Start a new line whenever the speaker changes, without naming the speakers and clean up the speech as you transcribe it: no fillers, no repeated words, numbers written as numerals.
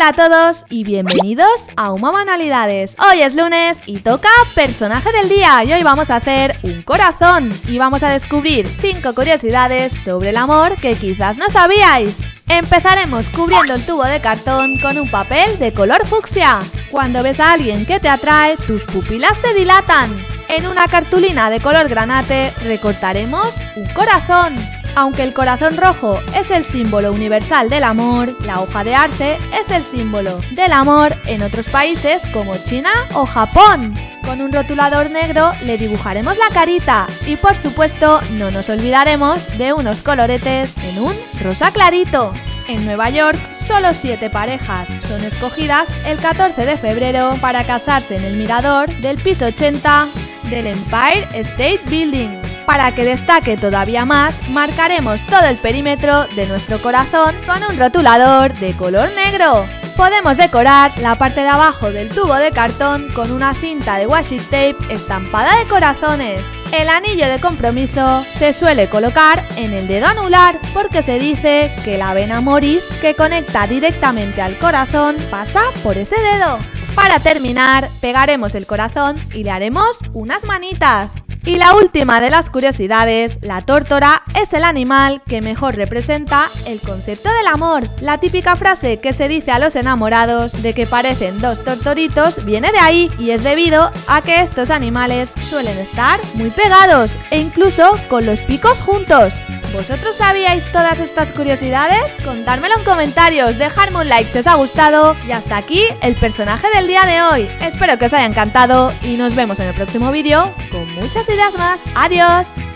Hola a todos y bienvenidos a Uma Manualidades. Hoy es lunes y toca personaje del día y hoy vamos a hacer un corazón y vamos a descubrir 5 curiosidades sobre el amor que quizás no sabíais. Empezaremos cubriendo el tubo de cartón con un papel de color fucsia. Cuando ves a alguien que te atrae, tus pupilas se dilatan. En una cartulina de color granate recortaremos un corazón. Aunque el corazón rojo es el símbolo universal del amor, la hoja de arte es el símbolo del amor en otros países como China o Japón. Con un rotulador negro le dibujaremos la carita y por supuesto no nos olvidaremos de unos coloretes en un rosa clarito. En Nueva York, solo 7 parejas son escogidas el 14 de febrero para casarse en el mirador del piso 80 del Empire State Building. Para que destaque todavía más, marcaremos todo el perímetro de nuestro corazón con un rotulador de color negro. Podemos decorar la parte de abajo del tubo de cartón con una cinta de washi tape estampada de corazones. El anillo de compromiso se suele colocar en el dedo anular porque se dice que la vena moris que conecta directamente al corazón pasa por ese dedo. Para terminar, pegaremos el corazón y le haremos unas manitas. Y la última de las curiosidades, la tórtora es el animal que mejor representa el concepto del amor. La típica frase que se dice a los enamorados de que parecen dos tortoritos viene de ahí y es debido a que estos animales suelen estar muy pegados e incluso con los picos juntos. ¿Vosotros sabíais todas estas curiosidades? Contármelo en comentarios, dejadme un like si os ha gustado y hasta aquí el personaje del día de hoy. Espero que os haya encantado y nos vemos en el próximo vídeo con muchas ideas más. ¡Adiós!